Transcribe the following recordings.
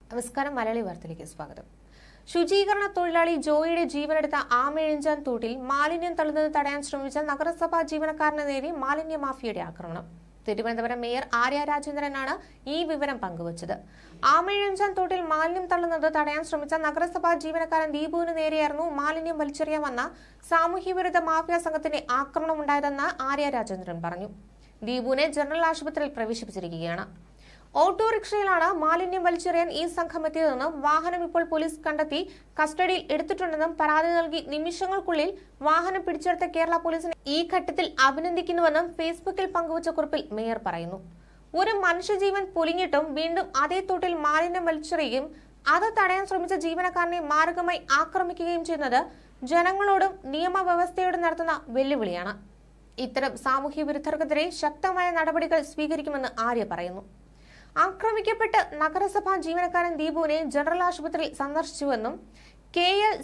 നമസ്കാരം. മലയാളി വാർത്തയിലേക്ക് സ്വാഗതം. ശുചീകരണ തൊഴിലാളി ജോയിയുടെ ജീവനെടുത്ത ആമേഴഞ്ചാൻ തോട്ടിൽ മാലിന്യം തള്ളുന്നത് തടയാൻ ശ്രമിച്ച നഗരസഭാ ജീവനക്കാരന് നേരെ മാലിന്യ മാഫിയയുടെ ആക്രമണം. തിരുവനന്തപുരം മേയർ ആര്യ രാജേന്ദ്രനാണ് ഈ വിവരം പങ്കുവച്ചത്. ആമേഴഞ്ചാൻ തോട്ടിൽ മാലിന്യം തള്ളുന്നത് തടയാൻ ശ്രമിച്ച നഗരസഭാ ജീവനക്കാരൻ ദീപുവിന് നേരെയായിരുന്നു മാലിന്യം വലിച്ചെറിയാൻ വന്ന സാമൂഹ്യവിരുദ്ധ മാഫിയ സംഘത്തിന്റെ ആക്രമണമുണ്ടായതെന്ന് ആര്യ രാജേന്ദ്രൻ പറഞ്ഞു. ദീപുവിനെ ജനറൽ ആശുപത്രിയിൽ പ്രവേശിപ്പിച്ചിരിക്കുകയാണ്. ഓട്ടോറിക്ഷയിലാണ് മാലിന്യം വലിച്ചെറിയാൻ ഈ സംഘം എത്തിയതെന്നും വാഹനം ഇപ്പോൾ പോലീസ് കണ്ടെത്തി കസ്റ്റഡിയിൽ എടുത്തിട്ടുണ്ടെന്നും പരാതി നൽകി നിമിഷങ്ങൾക്കുള്ളിൽ വാഹനം പിടിച്ചെടുത്ത കേരള പോലീസിനെ ഈ ഘട്ടത്തിൽ അഭിനന്ദിക്കുന്നുവെന്നും ഫേസ്ബുക്കിൽ പങ്കുവച്ച കുറിപ്പിൽ മേയർ പറയുന്നു. ഒരു മനുഷ്യജീവൻ പൊലിഞ്ഞിട്ടും വീണ്ടും അതേ തോട്ടിൽ മാലിന്യം വലിച്ചെറിയുകയും അത് തടയാൻ ശ്രമിച്ച ജീവനക്കാരനെ മാരകമായി ആക്രമിക്കുകയും ചെയ്യുന്നത് ജനങ്ങളോടും നിയമവ്യവസ്ഥയോടും നടത്തുന്ന വെല്ലുവിളിയാണ്. ഇത്തരം സാമൂഹ്യ വിരുദ്ധർക്കെതിരെ ശക്തമായ നടപടികൾ സ്വീകരിക്കുമെന്ന് ആര്യ പറയുന്നു. ആക്രമിക്കപ്പെട്ട് നഗരസഭാ ജീവനക്കാരൻ ദീപുവിനെ ജനറൽ ആശുപത്രിയിൽ സന്ദർശിച്ചുവെന്നും KL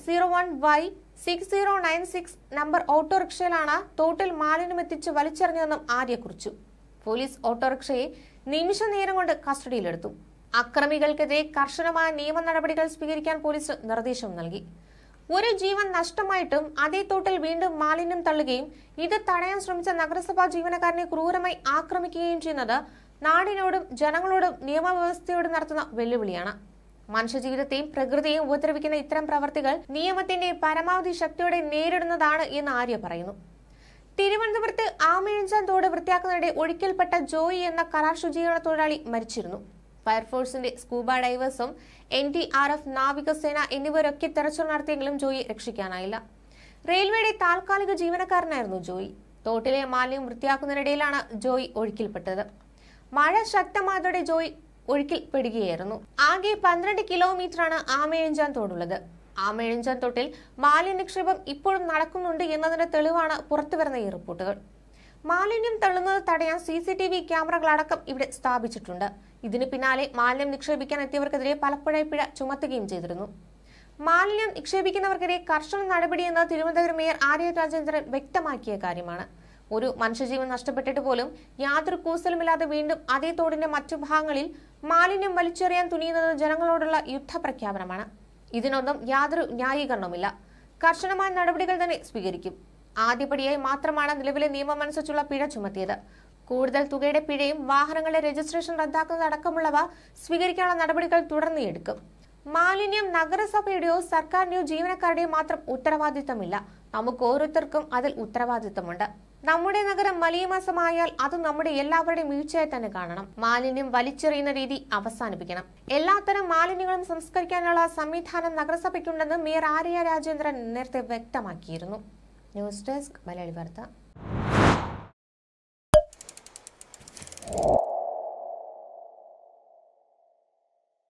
01Y6096 നമ്പർ ഓട്ടോറിക്ഷയിലാണ് തോട്ടിൽ മാലിന്യം എത്തിച്ച് വലിച്ചെറിഞ്ഞതെന്നും ആര്യ കുറിച്ചു. പോലീസ് ഓട്ടോറിക്ഷയെ നിമിഷ നേരം കൊണ്ട് കസ്റ്റഡിയിലെടുത്തു. അക്രമികൾക്കെതിരെ കർശനമായ നിയമ നടപടികൾ സ്വീകരിക്കാൻ പോലീസ് നിർദ്ദേശം നൽകി. ഒരു ജീവൻ നഷ്ടമായിട്ടും അതേ തോട്ടിൽ വീണ്ടും മാലിന്യം തള്ളുകയും ഇത് തടയാൻ ശ്രമിച്ച നഗരസഭാ ജീവനക്കാരനെ ക്രൂരമായി ആക്രമിക്കുകയും ചെയ്യുന്നത് നാടിനോടും ജനങ്ങളോടും നിയമവ്യവസ്ഥയോടും നടത്തുന്ന വെല്ലുവിളിയാണ്. മനുഷ്യജീവിതത്തെയും പ്രകൃതിയെയും ഉപദ്രവിക്കുന്ന ഇത്തരം പ്രവർത്തികൾ നിയമത്തിന്റെ പരമാവധി ശക്തിയോടെ നേരിടുന്നതാണ് എന്ന് ആര്യ പറയുന്നു. തിരുവനന്തപുരത്ത് ആമേഴഞ്ചാൻ തോട് വൃത്തിയാക്കുന്നതിനിടെ ഒഴുക്കിൽപ്പെട്ട ജോയി എന്ന കരാർ ശുചീകരണ തൊഴിലാളി മരിച്ചിരുന്നു. ഫയർഫോഴ്സിന്റെ സ്കൂബ ഡൈവേഴ്സും NDRF നാവികസേന എന്നിവരൊക്കെ തെരച്ചിൽ നടത്തിയെങ്കിലും ജോയി രക്ഷിക്കാനായില്ല. റെയിൽവേയുടെ താൽക്കാലിക ജീവനക്കാരനായിരുന്നു ജോയി. തോട്ടിലെ മാലിന്യം വൃത്തിയാക്കുന്നതിനിടയിലാണ് ജോയി ഒഴുക്കിൽപ്പെട്ടത്. മഴ ശക്തമായതോടെ ജോയി ഒഴുക്കിൽപ്പെടുകയായിരുന്നു. ആകെ 12 കിലോമീറ്ററാണ് ആമേഴഞ്ചാൻ തോടുള്ളത്. ആമേഴഞ്ചാൻ തോട്ടിൽ മാലിന്യ നിക്ഷേപം ഇപ്പോഴും നടക്കുന്നുണ്ട് എന്നതിന്റെ തെളിവാണ് പുറത്തുവരുന്ന ഈ റിപ്പോർട്ടുകൾ. മാലിന്യം തള്ളുന്നത് തടയാൻ CCTV ക്യാമറകളടക്കം ഇവിടെ സ്ഥാപിച്ചിട്ടുണ്ട്. ഇതിനു പിന്നാലെ മാലിന്യം നിക്ഷേപിക്കാൻ എത്തിയവർക്കെതിരെ പലപ്പോഴായി പിഴ ചുമത്തുകയും ചെയ്തിരുന്നു. മാലിന്യം നിക്ഷേപിക്കുന്നവർക്കെതിരെ കർശന നടപടിയെന്ന് തിരുവനന്തപുരം മേയർ ആര്യ രാജേന്ദ്രൻ വ്യക്തമാക്കിയ കാര്യമാണ്. ഒരു മനുഷ്യജീവൻ നഷ്ടപ്പെട്ടിട്ട് പോലും യാതൊരു കൂസലുമില്ലാതെ വീണ്ടും അതേ തോടിന്റെ മറ്റു ഭാഗങ്ങളിൽ മാലിന്യം വലിച്ചെറിയാൻ തുനിയുന്നത് ജനങ്ങളോടുള്ള യുദ്ധപ്രഖ്യാപനമാണ്. ഇതിനൊന്നും യാതൊരു ന്യായീകരണവുമില്ല. കർശനമായ നടപടികൾ തന്നെ സ്വീകരിക്കും. ആദ്യപടിയായി മാത്രമാണ് നിലവിലെ നിയമമനുസരിച്ചുള്ള പിഴ ചുമത്തിയത്. കൂടുതൽ തുകയുടെ പിഴയും വാഹനങ്ങളുടെ രജിസ്ട്രേഷൻ റദ്ദാക്കുന്നതടക്കമുള്ളവ സ്വീകരിക്കാനുള്ള നടപടികൾ തുടർന്ന് എടുക്കും. മാലിന്യം നഗരസഭയുടെയോ സർക്കാരിന്റെയോ ജീവനക്കാരുടെയോ മാത്രം ഉത്തരവാദിത്തമില്ല. നമുക്ക് ഓരോരുത്തർക്കും അതിൽ ഉത്തരവാദിത്തമുണ്ട്. നമ്മുടെ നഗരം മലീമസമായാൽ അത് നമ്മുടെ എല്ലാവരുടെയും വീഴ്ചയായി തന്നെ കാണണം. മാലിന്യം വലിച്ചെറിയുന്ന രീതി അവസാനിപ്പിക്കണം. എല്ലാത്തരം മാലിന്യങ്ങളും സംസ്കരിക്കാനുള്ള സംവിധാനം നഗരസഭയ്ക്കുണ്ടെന്ന് മേയർ ആര്യ രാജേന്ദ്രൻ നേരത്തെ വ്യക്തമാക്കിയിരുന്നു. ന്യൂസ് ഡെസ്ക് മലയാളി വാർത്ത.